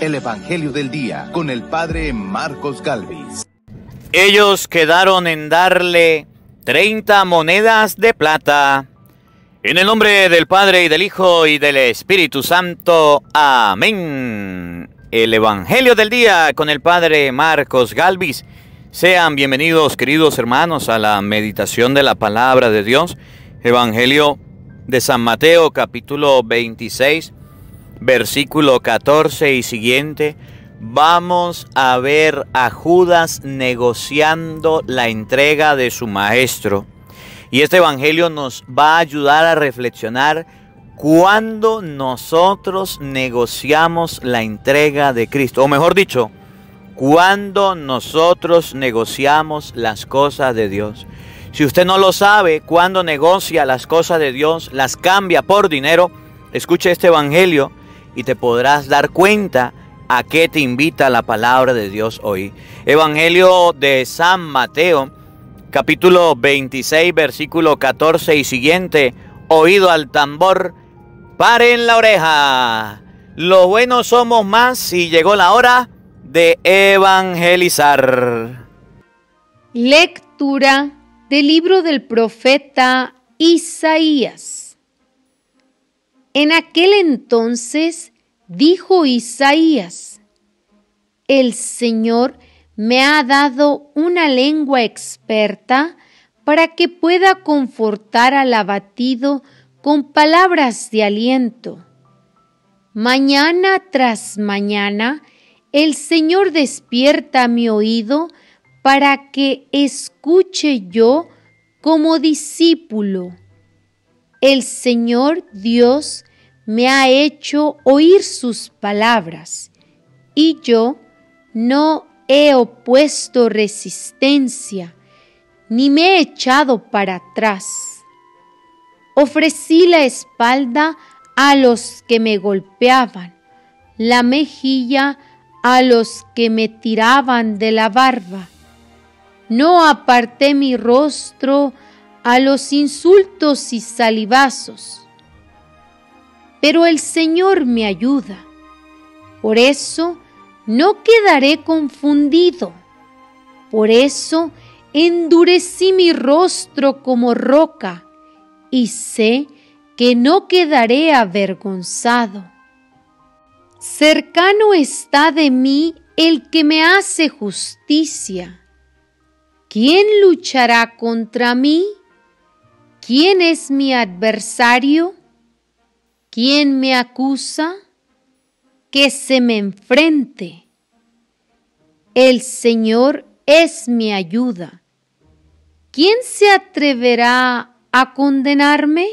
el Evangelio del Día con el Padre Marcos Galvis. Ellos quedaron en darle 30 monedas de plata. En el nombre del Padre, y del Hijo, y del Espíritu Santo. Amén. El Evangelio del Día con el Padre Marcos Galvis. Sean bienvenidos, queridos hermanos, a la meditación de la Palabra de Dios. Evangelio de San Mateo, capítulo 26, versículo 14 y siguiente. Vamos a ver a Judas negociando la entrega de su maestro. Y este evangelio nos va a ayudar a reflexionar cuando nosotros negociamos la entrega de Cristo. O mejor dicho, cuando nosotros negociamos las cosas de Dios. Si usted no lo sabe, cuando negocia las cosas de Dios, las cambia por dinero, escuche este evangelio y te podrás dar cuenta a qué te invita la palabra de Dios hoy. Evangelio de San Mateo, capítulo 26, versículo 14 y siguiente. Oído al tambor, paren la oreja. Los buenos somos más y llegó la hora de evangelizar. Lectura del libro del profeta Isaías. En aquel entonces dijo Isaías: el Señor me ha dado una lengua experta para que pueda confortar al abatido con palabras de aliento. Mañana tras mañana, el Señor despierta mi oído para que escuche yo como discípulo. El Señor Dios me ha hecho oír sus palabras, y yo no he opuesto resistencia, ni me he echado para atrás. Ofrecí la espalda a los que me golpeaban, la mejilla a los que me tiraban de la barba. No aparté mi rostro a los insultos y salivazos. Pero el Señor me ayuda. Por eso no quedaré confundido. Por eso endurecí mi rostro como roca y sé que no quedaré avergonzado. Cercano está de mí el que me hace justicia. ¿Quién luchará contra mí? ¿Quién es mi adversario? ¿Quién me acusa? Que se me enfrente. El Señor es mi ayuda. ¿Quién se atreverá a condenarme?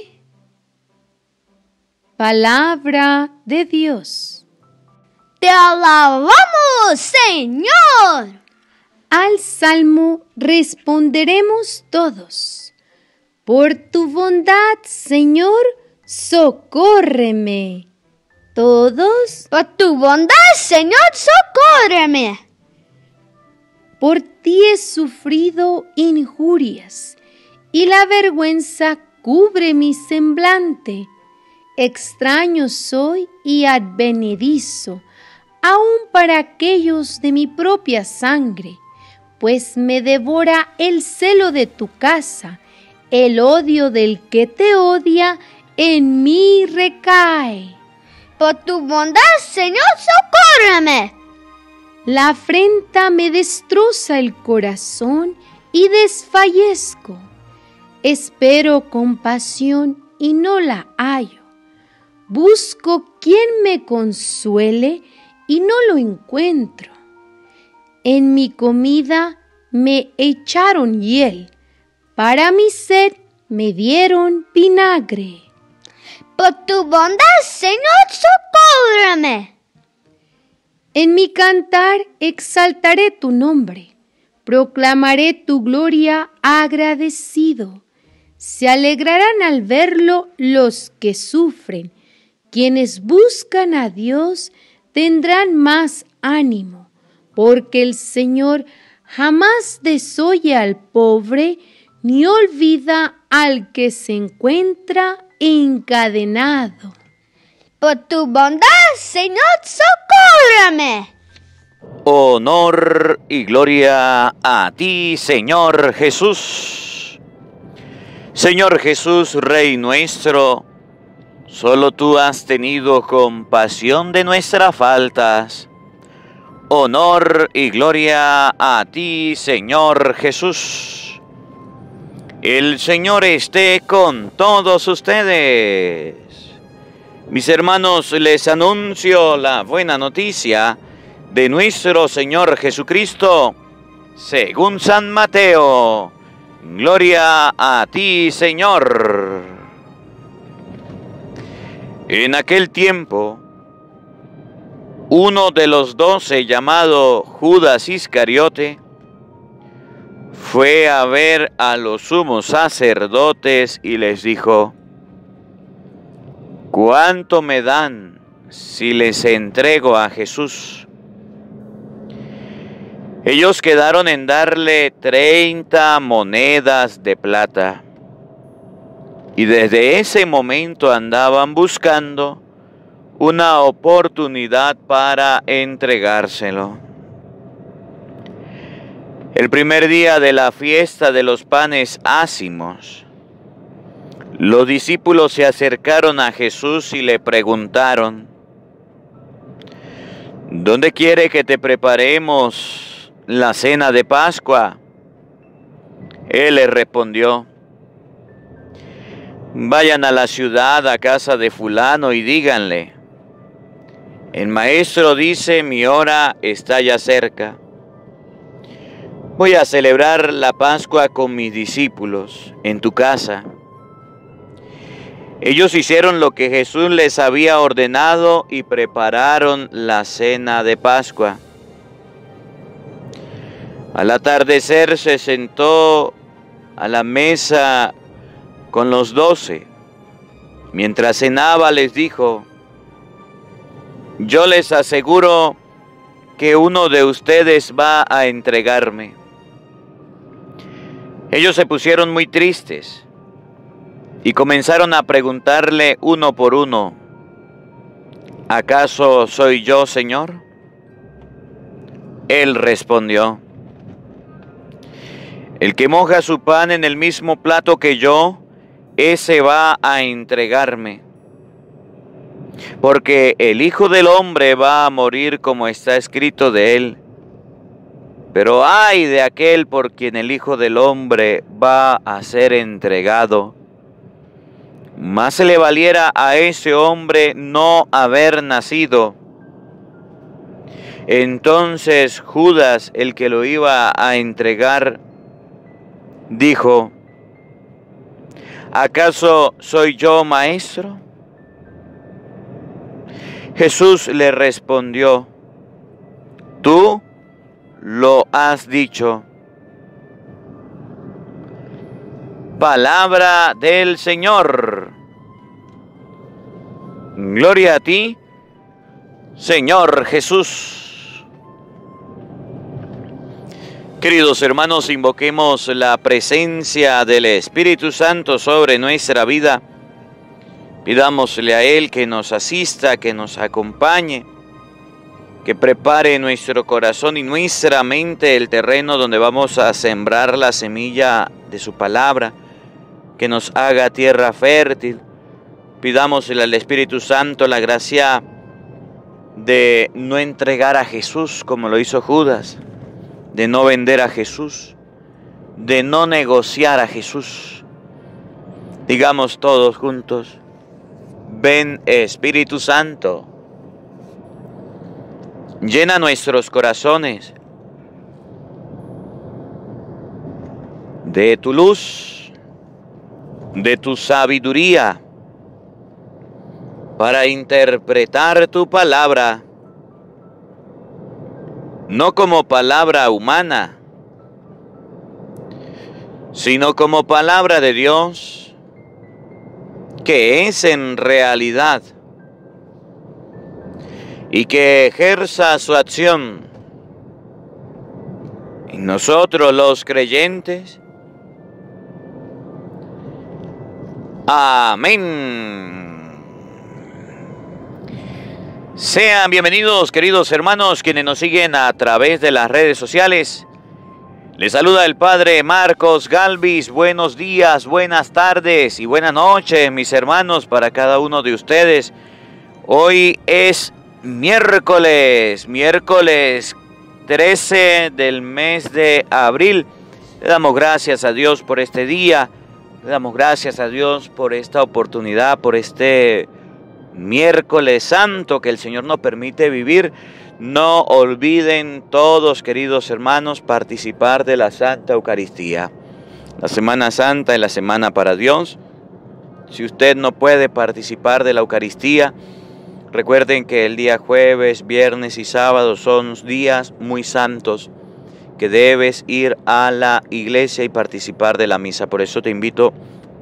Palabra de Dios. ¡Te alabamos, Señor! Al salmo responderemos todos: por tu bondad, Señor, socórreme. Todos: por tu bondad, Señor, socórreme. Por ti he sufrido injurias, y la vergüenza cubre mi semblante. Extraño soy y advenedizo, aun para aquellos de mi propia sangre, pues me devora el celo de tu casa, el odio del que te odia en mí recae. Por tu bondad, Señor, socórreme. La afrenta me destroza el corazón y desfallezco. Espero compasión y no la hallo. Busco quien me consuele y no lo encuentro. En mi comida me echaron hiel, para mi sed me dieron vinagre. Por tu bondad, Señor, socórreme. En mi cantar exaltaré tu nombre, proclamaré tu gloria agradecido. Se alegrarán al verlo los que sufren. Quienes buscan a Dios tendrán más ánimo, porque el Señor jamás desoye al pobre ni olvida al que se encuentra encadenado. Por tu bondad, Señor, socórreme. socórreme. Honor y gloria a ti, Señor Jesús. Señor Jesús, Rey nuestro, solo tú has tenido compasión de nuestras faltas. Honor y gloria a ti, Señor Jesús. El Señor esté con todos ustedes. Mis hermanos, les anuncio la buena noticia de nuestro Señor Jesucristo, según San Mateo. Gloria a ti, Señor. En aquel tiempo, uno de los 12, llamado Judas Iscariote, fue a ver a los sumos sacerdotes y les dijo: ¿cuánto me dan si les entrego a Jesús? Ellos quedaron en darle 30 monedas de plata. Y desde ese momento andaban buscando una oportunidad para entregárselo. El primer día de la fiesta de los panes ácimos, los discípulos se acercaron a Jesús y le preguntaron: ¿dónde quiere que te preparemos la cena de Pascua? Él les respondió: vayan a la ciudad, a casa de fulano, y díganle: el maestro dice, mi hora está ya cerca. Voy a celebrar la Pascua con mis discípulos en tu casa. Ellos hicieron lo que Jesús les había ordenado y prepararon la cena de Pascua. Al atardecer se sentó a la mesa con los 12. Mientras cenaba les dijo: yo les aseguro que uno de ustedes va a entregarme. Ellos se pusieron muy tristes y comenzaron a preguntarle uno por uno: ¿acaso soy yo, Señor? Él respondió: el que moja su pan en el mismo plato que yo, ese va a entregarme. Porque el Hijo del Hombre va a morir como está escrito de él. Pero ay de aquel por quien el Hijo del Hombre va a ser entregado. Más se le valiera a ese hombre no haber nacido. Entonces Judas, el que lo iba a entregar, dijo: ¿acaso soy yo, maestro? Jesús le respondió: tú lo has dicho. Palabra del Señor. Gloria a ti, Señor Jesús. Queridos hermanos, invoquemos la presencia del Espíritu Santo sobre nuestra vida. Pidámosle a Él que nos asista, que nos acompañe, que prepare nuestro corazón y nuestra mente el terreno donde vamos a sembrar la semilla de su palabra, que nos haga tierra fértil. Pidámosle al Espíritu Santo la gracia de no entregar a Jesús como lo hizo Judas, de no vender a Jesús, de no negociar a Jesús. Digamos todos juntos: ven, Espíritu Santo, llena nuestros corazones de tu luz, de tu sabiduría, para interpretar tu palabra, no como palabra humana, sino como palabra de Dios, que es en realidad, y que ejerza su acción en nosotros los creyentes. Amén. Sean bienvenidos, queridos hermanos, quienes nos siguen a través de las redes sociales. Les saluda el Padre Marcos Galvis. Buenos días, buenas tardes y buenas noches, mis hermanos, para cada uno de ustedes. Hoy es miércoles 13 del mes de abril. Le damos gracias a Dios por este día. Le damos gracias a Dios por esta oportunidad, por este miércoles santo que el Señor nos permite vivir. No olviden todos, queridos hermanos, participar de la Santa Eucaristía. La Semana Santa es la semana para Dios. Si usted no puede participar de la Eucaristía, recuerden que el día jueves, viernes y sábado son días muy santos que debes ir a la iglesia y participar de la misa. Por eso te invito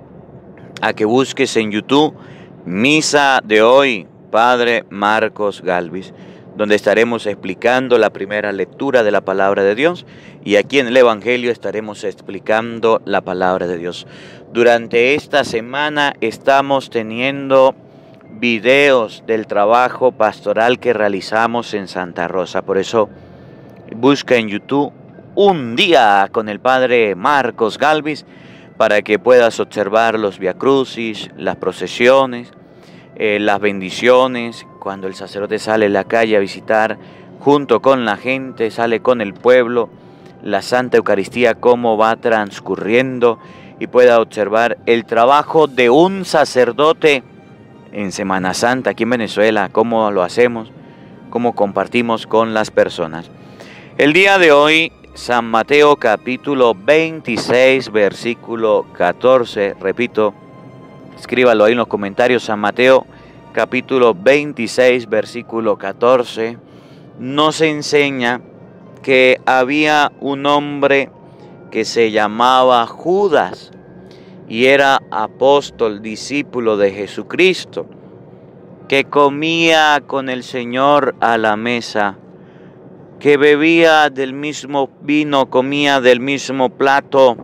a que busques en YouTube Misa de hoy, Padre Marcos Galvis, donde estaremos explicando la primera lectura de la palabra de Dios y aquí en el Evangelio estaremos explicando la palabra de Dios. Durante esta semana estamos teniendo videos del trabajo pastoral que realizamos en Santa Rosa. Por eso busca en YouTube Un Día con el Padre Marcos Galvis para que puedas observar los viacrucis, las procesiones, las bendiciones, cuando el sacerdote sale a la calle a visitar junto con la gente, sale con el pueblo, la Santa Eucaristía, cómo va transcurriendo y pueda observar el trabajo de un sacerdote en Semana Santa aquí en Venezuela, cómo lo hacemos, cómo compartimos con las personas. El día de hoy, San Mateo capítulo 26, versículo 14, repito, escríbalo ahí en los comentarios, San Mateo capítulo 26, versículo 14, nos enseña que había un hombre que se llamaba Judas y era apóstol, discípulo de Jesucristo, que comía con el Señor a la mesa, que bebía del mismo vino, comía del mismo plato,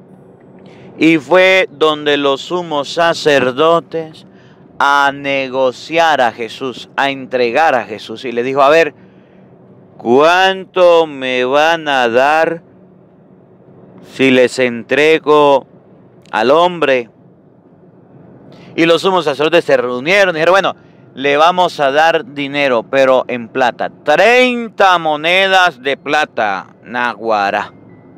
y fue donde los sumos sacerdotes a negociar a Jesús, a entregar a Jesús. Y le dijo, a ver, ¿cuánto me van a dar si les entrego al hombre? Y los sumos sacerdotes se reunieron y dijeron, bueno, le vamos a dar dinero, pero en plata. 30 monedas de plata, naguará.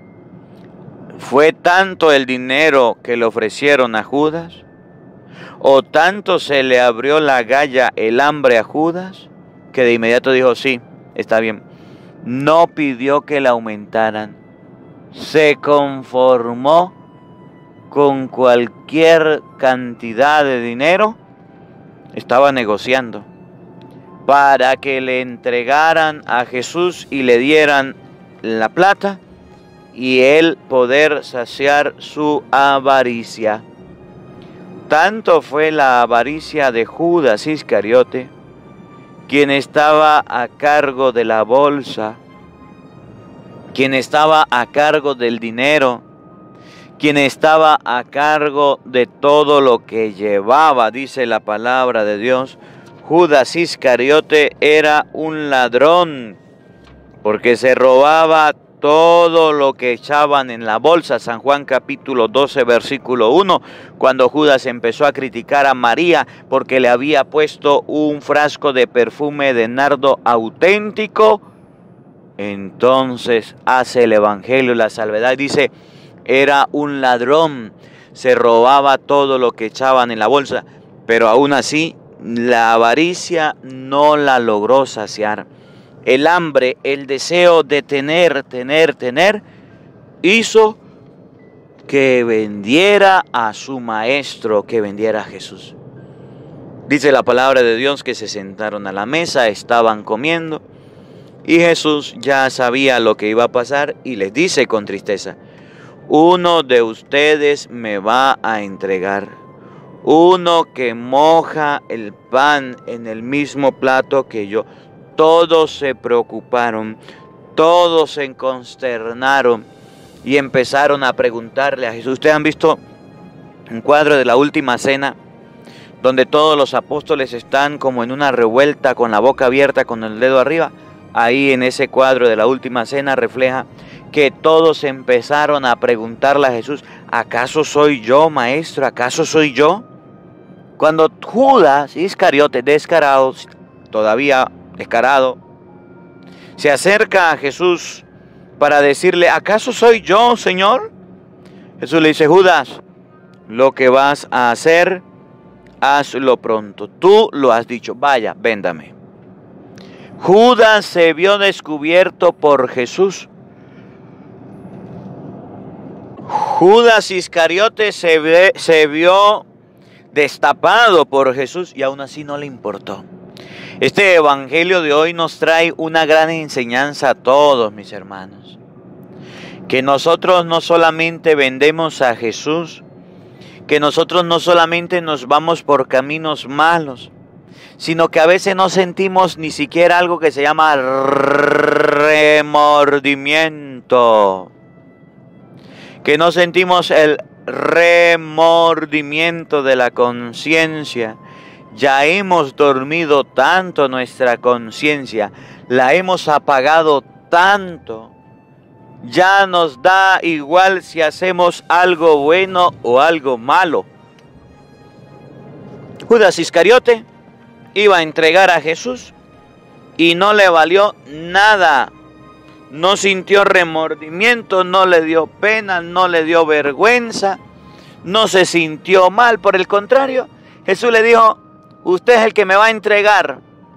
¿Fue tanto el dinero que le ofrecieron a Judas? ¿O tanto se le abrió la galla, el hambre a Judas, que de inmediato dijo, sí, está bien? No pidió que le aumentaran. Se conformó con cualquier cantidad de dinero. Estaba negociando para que le entregaran a Jesús y le dieran la plata y él poder saciar su avaricia. Tanto fue la avaricia de Judas Iscariote, quien estaba a cargo de la bolsa, quien estaba a cargo del dinero, quien estaba a cargo de todo lo que llevaba, dice la palabra de Dios. Judas Iscariote era un ladrón, porque se robaba todo lo que echaban en la bolsa. San Juan capítulo 12, versículo 1, cuando Judas empezó a criticar a María porque le había puesto un frasco de perfume de nardo auténtico, entonces hace el Evangelio la salvedad, dice, era un ladrón, se robaba todo lo que echaban en la bolsa, pero aún así la avaricia no la logró saciar. El hambre, el deseo de tener, hizo que vendiera a su maestro, que vendiera a Jesús. Dice la palabra de Dios que se sentaron a la mesa, estaban comiendo, y Jesús ya sabía lo que iba a pasar y les dice con tristeza, uno de ustedes me va a entregar, uno que moja el pan en el mismo plato que yo. Todos se preocuparon, todos se consternaron y empezaron a preguntarle a Jesús. ¿Ustedes han visto un cuadro de la Última Cena? donde todos los apóstoles están como en una revuelta con la boca abierta con el dedo arriba. Ahí en ese cuadro de la última cena refleja que todos empezaron a preguntarle a Jesús, ¿acaso soy yo, maestro? ¿Acaso soy yo? Cuando Judas Iscariote, descarado, todavía descarado, se acerca a Jesús para decirle, ¿acaso soy yo, Señor? Jesús le dice, Judas, lo que vas a hacer, hazlo pronto. Tú lo has dicho, vaya, véndame. Judas se vio descubierto por Jesús. Judas Iscariote se vio destapado por Jesús y aún así no le importó. Este evangelio de hoy nos trae una gran enseñanza a todos, mis hermanos. Que nosotros no solamente vendemos a Jesús, que nosotros no solamente nos vamos por caminos malos, sino que a veces no sentimos ni siquiera algo que se llama remordimiento. Que no sentimos el remordimiento de la conciencia. Ya hemos dormido tanto nuestra conciencia, la hemos apagado tanto. Ya nos da igual si hacemos algo bueno o algo malo. Judas Iscariote iba a entregar a Jesús y no le valió nada. No sintió remordimiento, no le dio pena, no le dio vergüenza, no se sintió mal. Por el contrario, Jesús le dijo, usted es el que me va a entregar.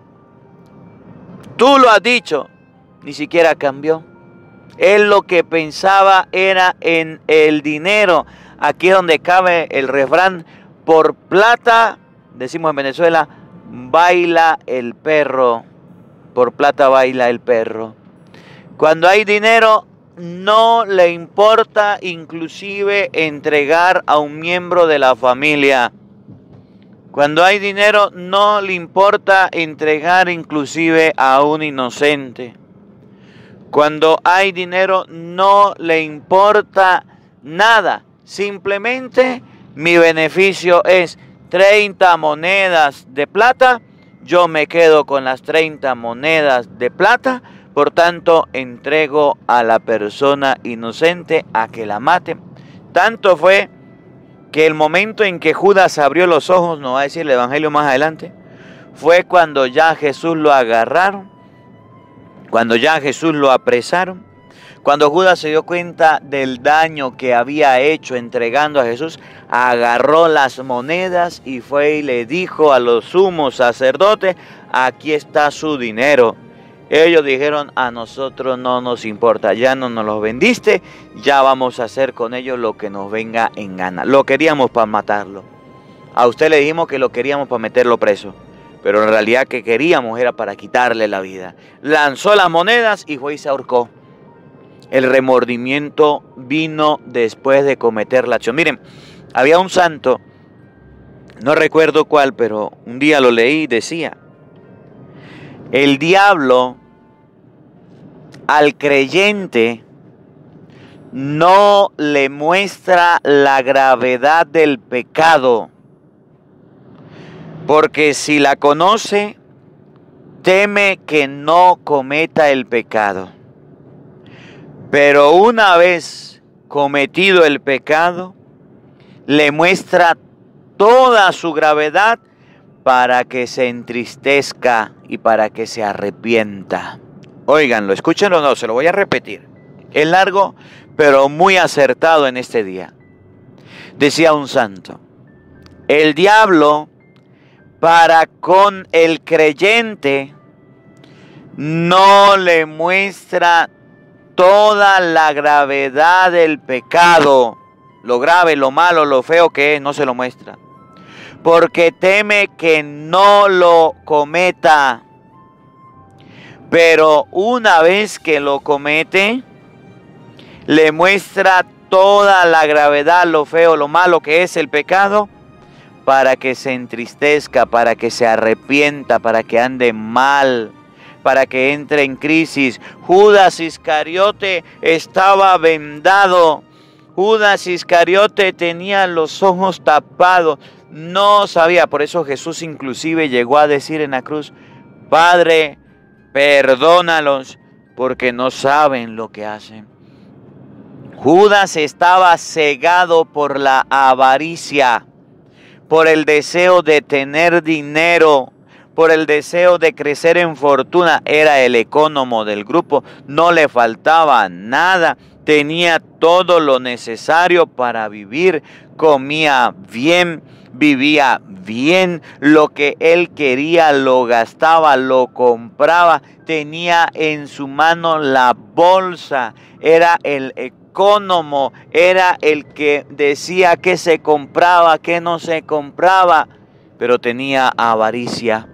Tú lo has dicho. Ni siquiera cambió. Él lo que pensaba era en el dinero. Aquí es donde cabe el refrán, por plata, decimos en Venezuela, baila el perro. Por plata baila el perro. Cuando hay dinero, no le importa inclusive entregar a un miembro de la familia. Cuando hay dinero, no le importa entregar inclusive a un inocente. Cuando hay dinero, no le importa nada. Simplemente mi beneficio es 30 monedas de plata. Yo me quedo con las 30 monedas de plata. Por tanto, entrego a la persona inocente a que la mate. Tanto fue que el momento en que Judas abrió los ojos, nos va a decir el evangelio más adelante, fue cuando ya Jesús lo agarraron, cuando ya Jesús lo apresaron, cuando Judas se dio cuenta del daño que había hecho entregando a Jesús, agarró las monedas y fue y le dijo a los sumos sacerdotes, aquí está su dinero. Ellos dijeron, a nosotros no nos importa, ya no nos los vendiste, ya vamos a hacer con ellos lo que nos venga en gana. Lo queríamos para matarlo. A usted le dijimos que lo queríamos para meterlo preso, pero en realidad que queríamos era para quitarle la vida. Lanzó las monedas y fue y se ahorcó. El remordimiento vino después de cometer la acción. Miren, había un santo, no recuerdo cuál, pero un día lo leí y decía, el diablo al creyente no le muestra la gravedad del pecado, porque si la conoce, teme que no cometa el pecado. Pero una vez cometido el pecado, le muestra toda su gravedad para que se entristezca y para que se arrepienta. Óiganlo, escúchenlo, no, se lo voy a repetir. Es largo, pero muy acertado en este día. Decía un santo, el diablo para con el creyente no le muestra toda la gravedad del pecado, lo grave, lo malo, lo feo que es, no se lo muestra, porque teme que no lo cometa. Pero una vez que lo comete, le muestra toda la gravedad, lo feo, lo malo que es el pecado, para que se entristezca, para que se arrepienta, para que ande mal, para que entre en crisis. Judas Iscariote estaba vendado. Judas Iscariote tenía los ojos tapados. no sabía. Por eso Jesús inclusive llegó a decir en la cruz: Padre, perdónalos, porque no saben lo que hacen. Judas estaba cegado por la avaricia, por el deseo de tener dinero, por el deseo de crecer en fortuna. Era el económico del grupo, no le faltaba nada, tenía todo lo necesario para vivir, comía bien, vivía bien, lo que él quería lo gastaba, lo compraba, tenía en su mano la bolsa, era el económico, era el que decía qué se compraba, qué no se compraba, pero tenía avaricia.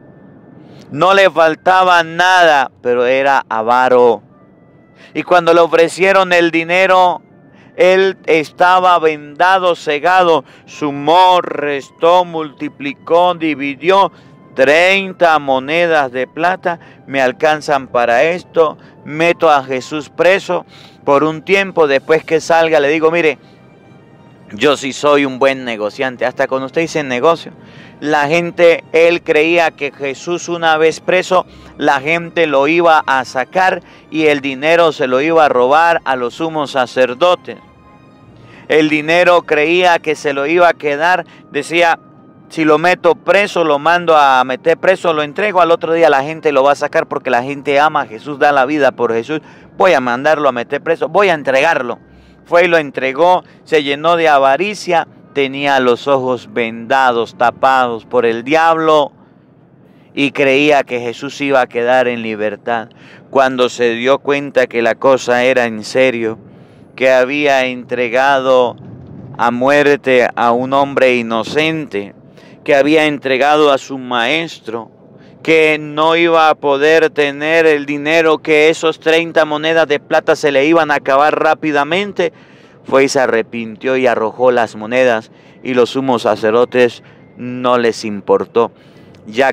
No le faltaba nada, pero era avaro. Y cuando le ofrecieron el dinero, él estaba vendado, cegado, sumó, restó, multiplicó, dividió. 30 monedas de plata me alcanzan para esto. Meto a Jesús preso por un tiempo. Después que salga le digo: mire, yo sí soy un buen negociante. Hasta cuando usted dice negocio, la gente, él creía que Jesús, una vez preso, la gente lo iba a sacar y el dinero se lo iba a robar a los sumos sacerdotes. El dinero creía que se lo iba a quedar. Decía: si lo meto preso, lo mando a meter preso, lo entrego, al otro día la gente lo va a sacar porque la gente ama a Jesús, da la vida por Jesús. Voy a mandarlo a meter preso, voy a entregarlo. Fue y lo entregó, se llenó de avaricia, tenía los ojos vendados, tapados por el diablo y creía que Jesús iba a quedar en libertad. Cuando se dio cuenta que la cosa era en serio, que había entregado a muerte a un hombre inocente, que había entregado a su maestro, que no iba a poder tener el dinero, que esos 30 monedas de plata se le iban a acabar rápidamente, fue y se arrepintió y arrojó las monedas, y los sumos sacerdotes no les importó. Ya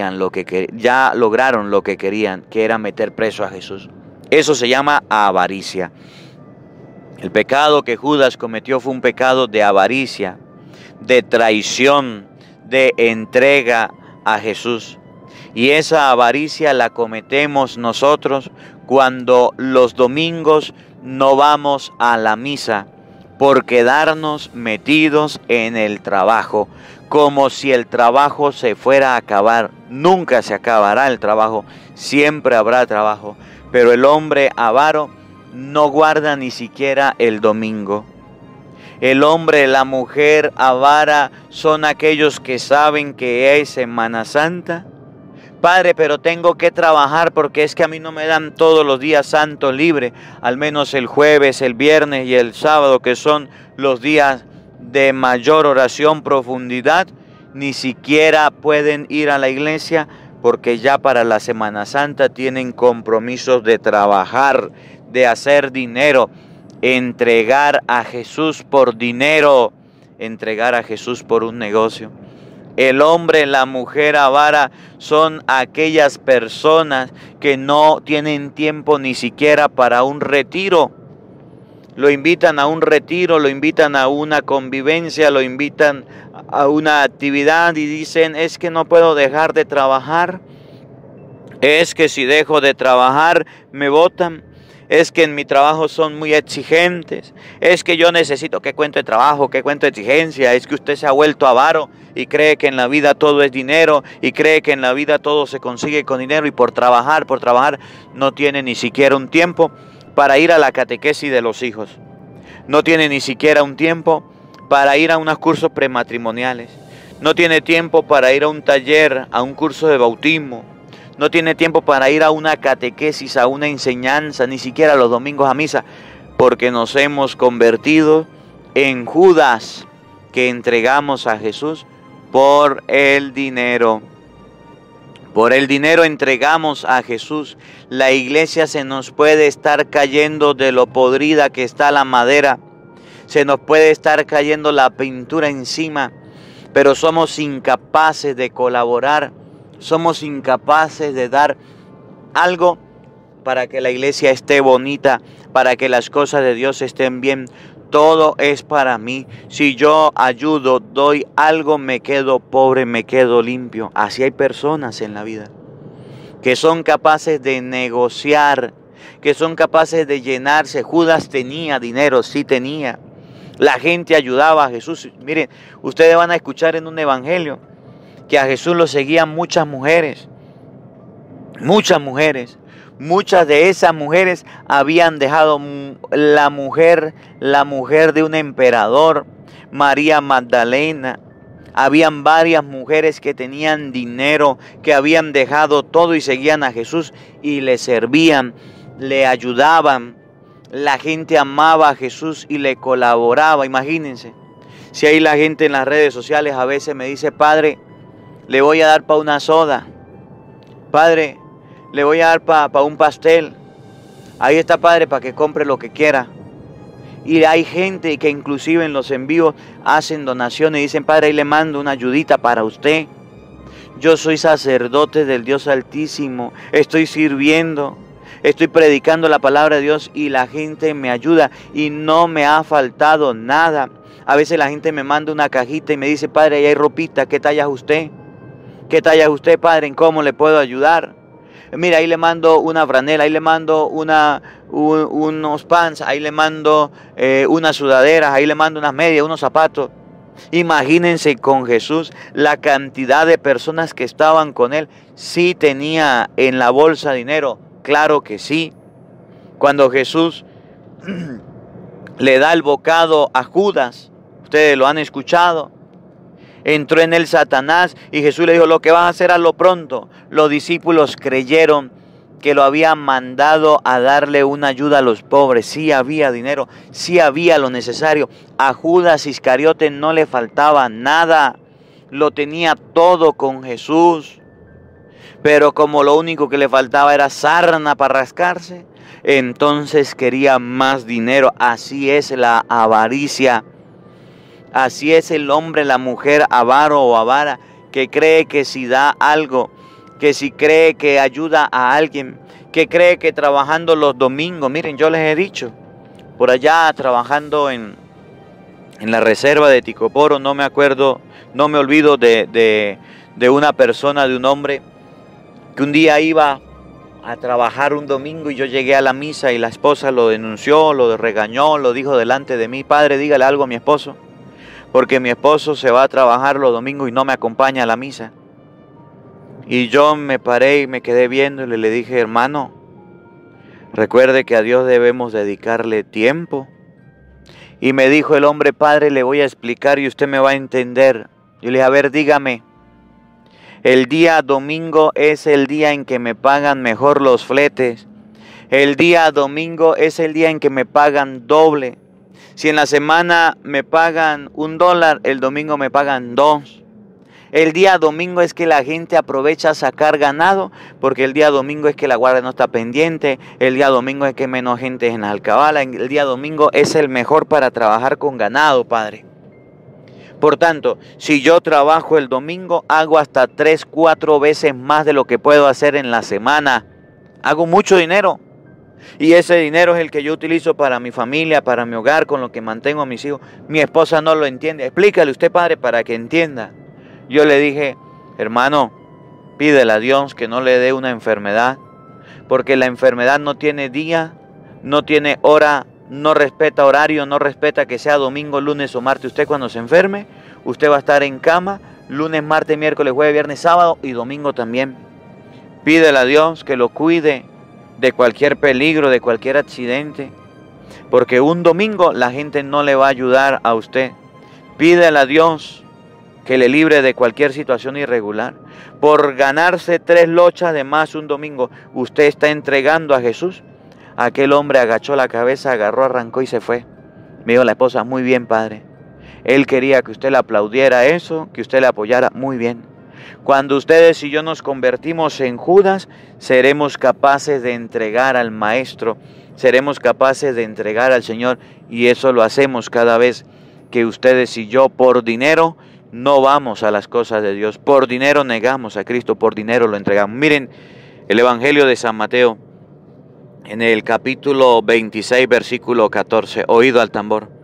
lograron lo que querían, que era meter preso a Jesús. Eso se llama avaricia. El pecado que Judas cometió fue un pecado de avaricia, de traición, de entrega a Jesús. Y esa avaricia la cometemos nosotros cuando los domingos no vamos a la misa por quedarnos metidos en el trabajo, como si el trabajo se fuera a acabar. Nunca se acabará el trabajo, siempre habrá trabajo, pero el hombre avaro no guarda ni siquiera el domingo. El hombre, la mujer avara son aquellos que saben que es Semana Santa. Padre, pero tengo que trabajar porque es que a mí no me dan todos los días santos libre, al menos el jueves, el viernes y el sábado, que son los días de mayor oración, profundidad. Ni siquiera pueden ir a la iglesia porque ya para la Semana Santa tienen compromisos de trabajar, de hacer dinero. Entregar a Jesús por dinero, entregar a Jesús por un negocio. El hombre, la mujer avara son aquellas personas que no tienen tiempo ni siquiera para un retiro. Lo invitan a un retiro, lo invitan a una convivencia, lo invitan a una actividad y dicen: es que no puedo dejar de trabajar, es que si dejo de trabajar me botan. Es que en mi trabajo son muy exigentes. Es que yo necesito, ¿qué cuento de trabajo? ¿Qué cuento de exigencia? Es que usted se ha vuelto avaro y cree que en la vida todo es dinero y cree que en la vida todo se consigue con dinero, y por trabajar no tiene ni siquiera un tiempo para ir a la catequesis de los hijos. No tiene ni siquiera un tiempo para ir a unos cursos prematrimoniales. No tiene tiempo para ir a un taller, a un curso de bautismo. No tiene tiempo para ir a una catequesis, a una enseñanza, ni siquiera los domingos a misa, porque nos hemos convertido en Judas, que entregamos a Jesús por el dinero. Por el dinero entregamos a Jesús. La iglesia se nos puede estar cayendo de lo podrida que está la madera. Se nos puede estar cayendo la pintura encima, pero somos incapaces de colaborar. Somos incapaces de dar algo para que la iglesia esté bonita, para que las cosas de Dios estén bien. todo es para mí. Si yo ayudo, doy algo, me quedo pobre, me quedo limpio. Así hay personas en la vida que son capaces de negociar, que son capaces de llenarse. Judas tenía dinero, sí tenía. La gente ayudaba a Jesús. Miren, ustedes van a escuchar en un evangelio que a Jesús lo seguían muchas mujeres. Muchas mujeres. Muchas de esas mujeres habían dejado la mujer de un emperador, María Magdalena. Habían varias mujeres que tenían dinero, que habían dejado todo y seguían a Jesús y le servían, le ayudaban. La gente amaba a Jesús y le colaboraba. Imagínense, si ahí la gente en las redes sociales a veces me dice: padre, le voy a dar para una soda. Padre, le voy a dar para un pastel. Ahí está, padre, para que compre lo que quiera. Y hay gente que inclusive en los envíos hacen donaciones y dicen: padre, ahí le mando una ayudita para usted. Yo soy sacerdote del Dios Altísimo, estoy sirviendo, estoy predicando la palabra de Dios y la gente me ayuda y no me ha faltado nada. A veces la gente me manda una cajita y me dice: padre, ahí hay ropita, ¿qué talla es usted? ¿Qué talla es usted, padre? ¿En cómo le puedo ayudar? Mira, ahí le mando una franela, ahí le mando unos pants, ahí le mando unas sudaderas, ahí le mando unas medias, unos zapatos. Imagínense con Jesús la cantidad de personas que estaban con él. ¿Sí tenía en la bolsa dinero? Claro que sí. Cuando Jesús le da el bocado a Judas, ustedes lo han escuchado, entró en él Satanás y Jesús le dijo: lo que vas a hacer, hazlo pronto. Los discípulos creyeron que lo había mandado a darle una ayuda a los pobres. Sí había dinero, sí había lo necesario. A Judas Iscariote no le faltaba nada, lo tenía todo con Jesús. Pero como lo único que le faltaba era sarna para rascarse, entonces quería más dinero. Así es la avaricia. Así es el hombre, la mujer avaro o avara, que cree que si da algo, que si cree que ayuda a alguien, que cree que trabajando los domingos. Miren, yo les he dicho, por allá trabajando en la reserva de Ticoporo, no me olvido de una persona, de un hombre, que un día iba a trabajar un domingo y yo llegué a la misa y la esposa lo denunció, lo regañó, lo dijo delante de mí: padre, dígale algo a mi esposo, porque mi esposo se va a trabajar los domingos y no me acompaña a la misa. Y yo me paré y me quedé viéndole y le dije: hermano, recuerde que a Dios debemos dedicarle tiempo. Y me dijo el hombre: padre, le voy a explicar y usted me va a entender. Yo le dije: a ver, dígame. El día domingo es el día en que me pagan mejor los fletes. El día domingo es el día en que me pagan doble. Si en la semana me pagan $1, el domingo me pagan 2. El día domingo es que la gente aprovecha a sacar ganado, porque el día domingo es que la guardia no está pendiente, el día domingo es que menos gente en la alcabala, el día domingo es el mejor para trabajar con ganado, padre. Por tanto, si yo trabajo el domingo, hago hasta 3, 4 veces más de lo que puedo hacer en la semana. Hago mucho dinero. Y ese dinero es el que yo utilizo para mi familia, para mi hogar, con lo que mantengo a mis hijos. Mi esposa no lo entiende. Explícale usted, padre, para que entienda. Yo le dije: hermano, pídele a Dios que no le dé una enfermedad, porque la enfermedad no tiene día, no tiene hora, no respeta horario, no respeta que sea domingo, lunes o martes. Usted cuando se enferme, usted va a estar en cama lunes, martes, miércoles, jueves, viernes, sábado y domingo también. Pídele a Dios que lo cuide de cualquier peligro, de cualquier accidente, porque un domingo la gente no le va a ayudar a usted. Pídele a Dios que le libre de cualquier situación irregular. Por ganarse 3 lochas de más un domingo, usted está entregando a Jesús. Aquel hombre agachó la cabeza, agarró, arrancó y se fue. Me dijo la esposa: muy bien, padre. Él quería que usted le aplaudiera eso, que usted le apoyara. Muy bien. Cuando ustedes y yo nos convertimos en Judas, seremos capaces de entregar al Maestro, seremos capaces de entregar al Señor, y eso lo hacemos cada vez que ustedes y yo por dinero no vamos a las cosas de Dios. Por dinero negamos a Cristo, por dinero lo entregamos. Miren el Evangelio de San Mateo, en el capítulo 26, versículo 14, oído al tambor.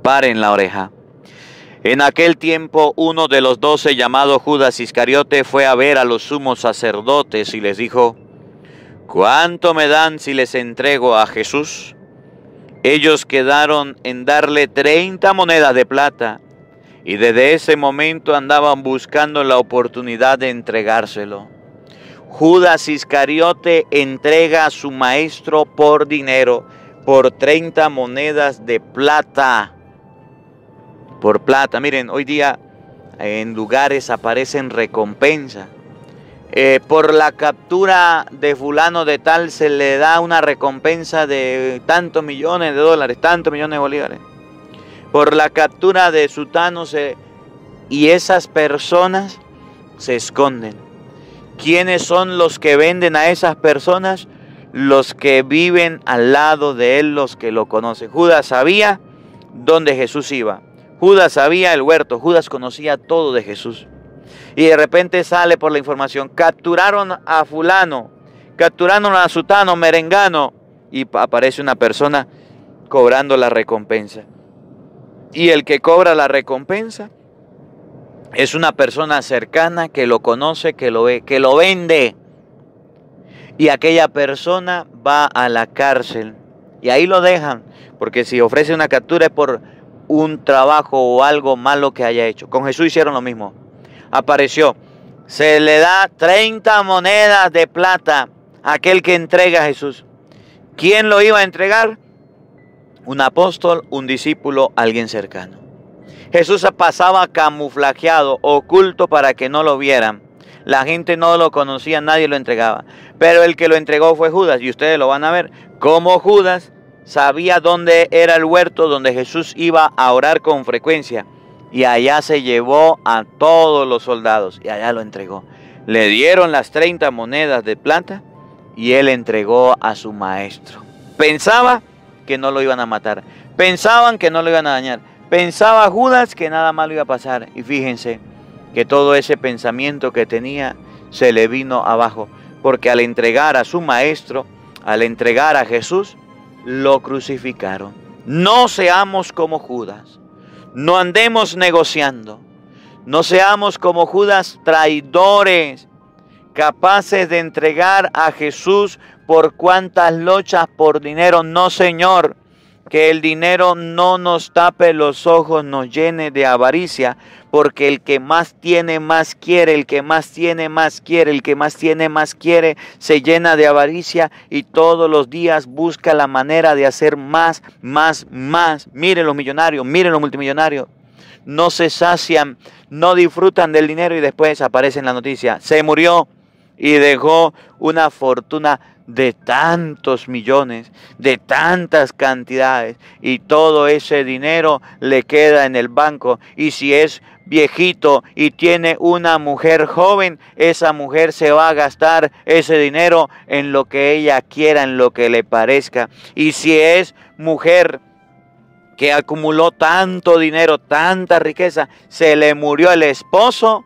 paren la oreja. En aquel tiempo uno de los 12, llamado Judas Iscariote, fue a ver a los sumos sacerdotes y les dijo: ¿cuánto me dan si les entrego a Jesús? Ellos quedaron en darle 30 monedas de plata, y desde ese momento andaban buscando la oportunidad de entregárselo. Judas Iscariote entrega a su maestro por dinero, por 30 monedas de plata. Por plata. Miren, hoy día en lugares aparecen recompensas. Por la captura de fulano de tal se le da una recompensa de tantos millones de dólares, tantos millones de bolívares. Por la captura de sutano y esas personas se esconden. ¿Quiénes son los que venden a esas personas? Los que viven al lado de él, los que lo conocen. Judas sabía dónde Jesús iba. Judas sabía el huerto. Judas conocía todo de Jesús. Y de repente sale por la información: capturaron a fulano, capturaron a sutano, merengano. Y aparece una persona cobrando la recompensa. Y el que cobra la recompensa es una persona cercana que lo conoce, que lo ve, que lo vende. Y aquella persona va a la cárcel. Y ahí lo dejan. Porque si ofrece una captura es por un trabajo o algo malo que haya hecho. Con Jesús hicieron lo mismo. Apareció. Se le da 30 monedas de plata a aquel que entrega a Jesús. ¿Quién lo iba a entregar? Un apóstol, un discípulo, alguien cercano. Jesús pasaba camuflajeado, oculto para que no lo vieran. La gente no lo conocía, nadie lo entregaba. Pero el que lo entregó fue Judas, y ustedes lo van a ver. Cómo Judas sabía dónde era el huerto donde Jesús iba a orar con frecuencia. Y allá se llevó a todos los soldados y allá lo entregó. Le dieron las 30 monedas de plata y él entregó a su maestro. Pensaba que no lo iban a matar. Pensaban que no lo iban a dañar. Pensaba Judas que nada malo iba a pasar. Y fíjense que todo ese pensamiento que tenía se le vino abajo. Porque al entregar a su maestro, al entregar a Jesús, lo crucificaron. No seamos como Judas. No andemos negociando. No seamos como Judas, traidores, capaces de entregar a Jesús por cuantas lochas, por dinero. No, Señor, que el dinero no nos tape los ojos, nos llene de avaricia, porque el que más tiene más quiere, el que más tiene más quiere, el que más tiene más quiere, se llena de avaricia y todos los días busca la manera de hacer más, más, más. Miren los millonarios, miren los multimillonarios, no se sacian, no disfrutan del dinero y después aparece en la noticia: se murió y dejó una fortuna de tantos millones, de tantas cantidades, y todo ese dinero le queda en el banco. Y si es viejito y tiene una mujer joven, esa mujer se va a gastar ese dinero en lo que ella quiera, en lo que le parezca. Y si es mujer que acumuló tanto dinero, tanta riqueza, se le murió el esposo,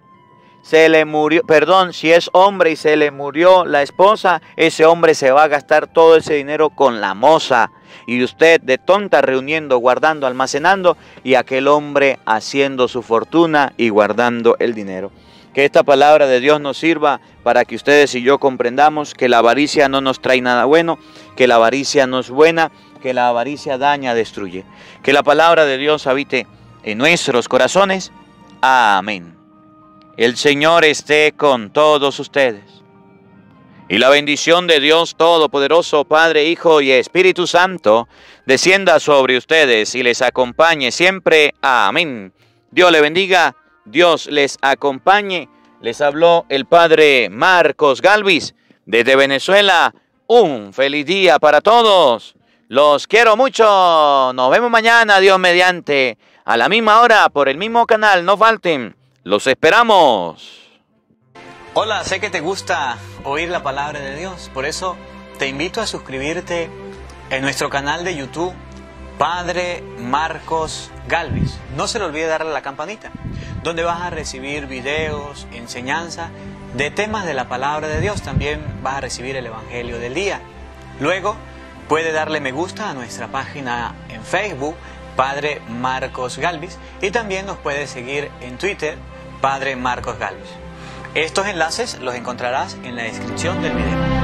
si es hombre y se le murió la esposa, ese hombre se va a gastar todo ese dinero con la moza. Y usted de tonta reuniendo, guardando, almacenando, y aquel hombre haciendo su fortuna y guardando el dinero. Que esta palabra de Dios nos sirva para que ustedes y yo comprendamos que la avaricia no nos trae nada bueno, que la avaricia no es buena, que la avaricia daña, destruye. Que la palabra de Dios habite en nuestros corazones. Amén. El Señor esté con todos ustedes. Y la bendición de Dios Todopoderoso, Padre, Hijo y Espíritu Santo, descienda sobre ustedes y les acompañe siempre. Amén. Dios le bendiga, Dios les acompañe. Les habló el Padre Marcos Galvis desde Venezuela. Un feliz día para todos. Los quiero mucho. Nos vemos mañana, Dios mediante, a la misma hora, por el mismo canal. No falten. Los esperamos. Hola, sé que te gusta oír la palabra de Dios, por eso te invito a suscribirte en nuestro canal de YouTube, Padre Marcos Galvis. No se le olvide darle a la campanita, donde vas a recibir videos, enseñanza de temas de la palabra de Dios. También vas a recibir el Evangelio del día. Luego puede darle me gusta a nuestra página en Facebook, Padre Marcos Galvis, y también nos puedes seguir en Twitter, Padre Marcos Galvis. Estos enlaces los encontrarás en la descripción del video.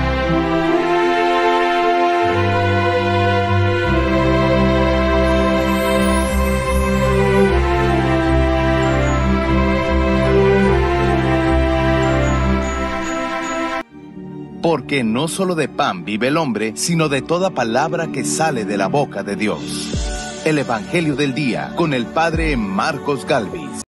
Porque no solo de pan vive el hombre, sino de toda palabra que sale de la boca de Dios. El Evangelio del Día con el Padre Marcos Galvis.